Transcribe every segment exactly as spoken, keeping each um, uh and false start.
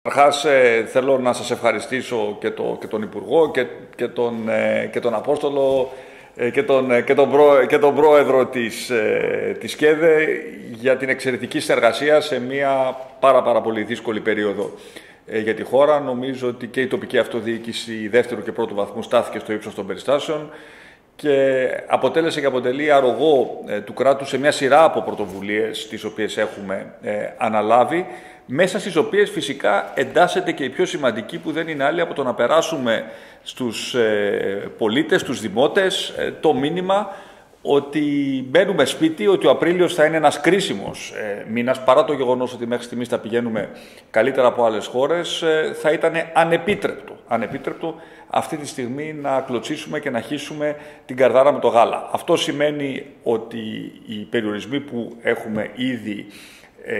Καταρχάς ε, θέλω να σας ευχαριστήσω και, το, και τον Υπουργό και, και, τον, ε, και τον Απόστολο ε, και, τον, ε, και, τον προ, και τον Πρόεδρο της, ε, της ΚΕΔΕ για την εξαιρετική συνεργασία σε μια πάρα, πάρα πολύ δύσκολη περίοδο ε, για τη χώρα. Νομίζω ότι και η τοπική αυτοδιοίκηση δεύτερου και πρώτου βαθμού στάθηκε στο ύψος των περιστάσεων και αποτέλεσε και αποτελεί αρρωγό ε, του κράτους σε μια σειρά από πρωτοβουλίες τις οποίες έχουμε ε, αναλάβει, μέσα στις οποίες φυσικά εντάσσεται και η πιο σημαντική, που δεν είναι άλλη από το να περάσουμε στους ε, πολίτες, στους δημότες, ε, το μήνυμα ότι μπαίνουμε σπίτι, ότι ο Απρίλιος θα είναι ένας κρίσιμος ε, μήνας, παρά το γεγονός ότι μέχρι στιγμής θα πηγαίνουμε καλύτερα από άλλες χώρες, ε, θα ήταν ανεπίτρεπτο, ανεπίτρεπτο αυτή τη στιγμή να κλωτσίσουμε και να χύσουμε την καρδάρα με το γάλα. Αυτό σημαίνει ότι οι περιορισμοί που έχουμε ήδη Ε,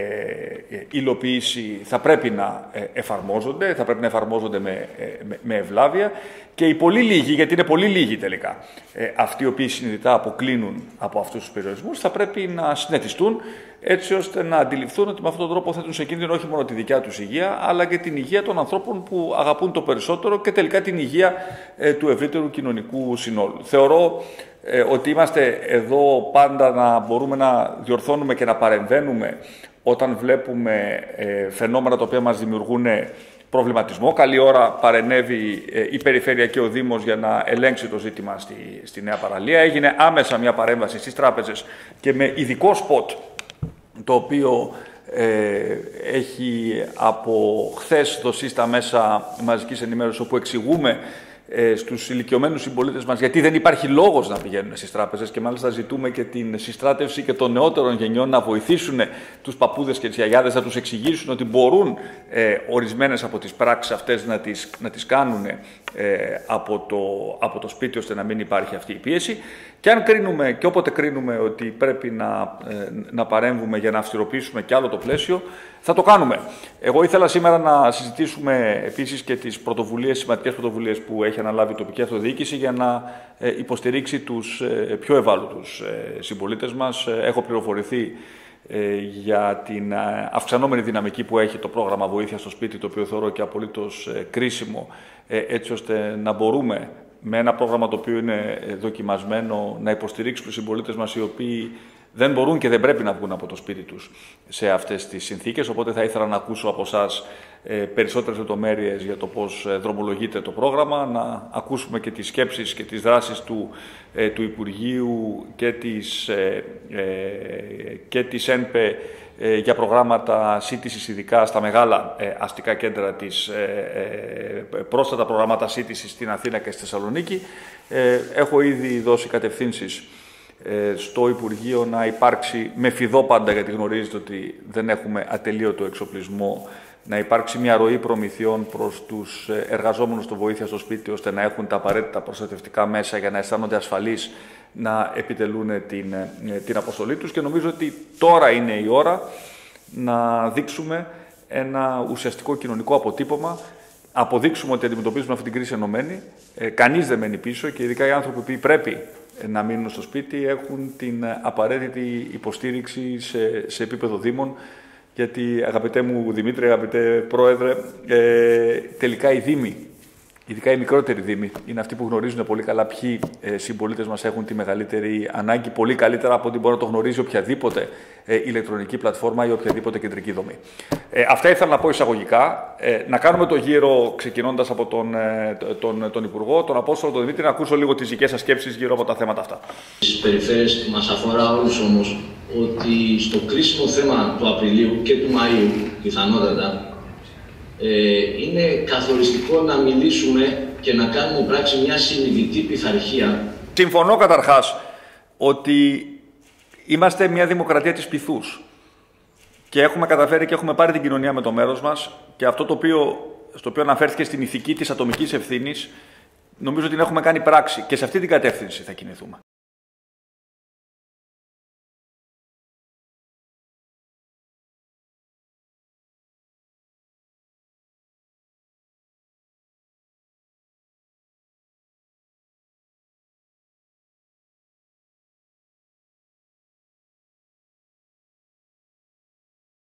υλοποίηση θα πρέπει να ε, εφαρμόζονται, θα πρέπει να εφαρμόζονται με, ε, με, με ευλάβεια, και οι πολύ λίγοι, γιατί είναι πολύ λίγοι τελικά, ε, αυτοί οι οποίοι συνειδητά αποκλίνουν από αυτούς τους περιορισμούς, θα πρέπει να συνετιστούν έτσι ώστε να αντιληφθούν ότι με αυτόν τον τρόπο θέτουν σε κίνδυνο όχι μόνο τη δικιά τους υγεία, αλλά και την υγεία των ανθρώπων που αγαπούν το περισσότερο και τελικά την υγεία ε, του ευρύτερου κοινωνικού συνόλου. Θεωρώ ε, ότι είμαστε εδώ πάντα να μπορούμε να διορθώνουμε και να παρεμβαίνουμε όταν βλέπουμε ε, φαινόμενα τα οποία μας δημιουργούν προβληματισμό. Καλή ώρα παρενέβη ε, η Περιφέρεια και ο Δήμος για να ελέγξει το ζήτημα στη, στη Νέα Παραλία. Έγινε άμεσα μια παρέμβαση στις τράπεζες και με ειδικό σποτ, το οποίο ε, έχει από χθες δοθεί στα μέσα μαζικής ενημέρωσης, όπου εξηγούμε ε, στους ηλικιωμένους συμπολίτες μας γιατί δεν υπάρχει λόγος να πηγαίνουν στις τράπεζες, και μάλιστα ζητούμε και την συστράτευση και των νεότερων γενιών να βοηθήσουν τους παππούδες και τις γιαγιάδες, να τους εξηγήσουν ότι μπορούν ε, ορισμένες από τις πράξεις αυτές να τις, να τις κάνουν ε, από, το, από το σπίτι, ώστε να μην υπάρχει αυτή η πίεση. Και αν κρίνουμε, και όποτε κρίνουμε ότι πρέπει να, ε, να παρέμβουμε για να αυστηροποιήσουμε κι άλλο το πλαίσιο, θα το κάνουμε. Εγώ ήθελα σήμερα να συζητήσουμε επίσης και τις πρωτοβουλίες, σημαντικές πρωτοβουλίες που έχει αναλάβει η τοπική αυτοδιοίκηση για να ε, υποστηρίξει τους ε, πιο ευάλωτους ε, συμπολίτες μας. Έχω πληροφορηθεί ε, για την ε, αυξανόμενη δυναμική που έχει το πρόγραμμα Βοήθεια στο Σπίτι, το οποίο θεωρώ και απολύτως ε, κρίσιμο, ε, έτσι ώστε να μπορούμε με ένα πρόγραμμα το οποίο είναι δοκιμασμένο να υποστηρίξουμε τους συμπολίτες μας, οι οποίοι δεν μπορούν και δεν πρέπει να βγουν από το σπίτι τους σε αυτές τις συνθήκες. Οπότε θα ήθελα να ακούσω από εσάς ε, περισσότερες λεπτομέρειες για το πώς δρομολογείται το πρόγραμμα, να ακούσουμε και τις σκέψεις και τις δράσεις του, ε, του Υπουργείου και της, ε, ε, και της ΕΝΠΕ ε, για προγράμματα σύντησης, ειδικά στα μεγάλα ε, αστικά κέντρα της, ε, ε, πρόσθετα προγράμματα σύντησης στην Αθήνα και στη Θεσσαλονίκη. Ε, έχω ήδη δώσει κατευθύνσεις στο Υπουργείο να υπάρξει, με φιδό πάντα, γιατί γνωρίζετε ότι δεν έχουμε ατελείωτο εξοπλισμό, να υπάρξει μια ροή προμηθειών προς τους εργαζόμενους στο Βοήθεια στο Σπίτι, ώστε να έχουν τα απαραίτητα προστατευτικά μέσα για να αισθάνονται ασφαλείς να επιτελούν την, την αποστολή τους. Και νομίζω ότι τώρα είναι η ώρα να δείξουμε ένα ουσιαστικό κοινωνικό αποτύπωμα, αποδείξουμε ότι αντιμετωπίζουμε αυτή την κρίση ενωμένοι. Ε, κανείς δεν μένει πίσω, και ειδικά οι άνθρωποι που πρέπει να μείνουν στο σπίτι έχουν την απαραίτητη υποστήριξη σε, σε επίπεδο Δήμων, γιατί, αγαπητέ μου Δημήτρη, αγαπητέ Πρόεδρε, ε, τελικά οι Δήμοι, ειδικά οι μικρότεροι Δήμοι, είναι αυτοί που γνωρίζουν πολύ καλά ποιοι ε, συμπολίτες μας έχουν τη μεγαλύτερη ανάγκη, πολύ καλύτερα από ό,τι μπορεί να το γνωρίζει οποιαδήποτε ε, ηλεκτρονική πλατφόρμα ή οποιαδήποτε κεντρική δομή. Ε, αυτά ήθελα να πω εισαγωγικά. Ε, να κάνουμε το γύρο, ξεκινώντας από τον, ε, τον, τον Υπουργό, τον Απόστολο, τον Δημήτρη, να ακούσω λίγο τις δικές σας σκέψεις γύρω από τα θέματα αυτά. Στις περιφέρειες μας αφορά όλους όμως ότι στο κρίσιμο θέμα του Απριλίου και του Μαΐου, πιθανότατα, Ε, είναι καθοριστικό να μιλήσουμε και να κάνουμε πράξη μια συνειδητή πειθαρχία. Συμφωνώ καταρχάς ότι είμαστε μια δημοκρατία της πειθούς και έχουμε καταφέρει και έχουμε πάρει την κοινωνία με το μέρος μας, και αυτό το οποίο, στο οποίο αναφέρθηκε στην ηθική της ατομικής ευθύνης, νομίζω ότι την έχουμε κάνει πράξη, και σε αυτή την κατεύθυνση θα κινηθούμε.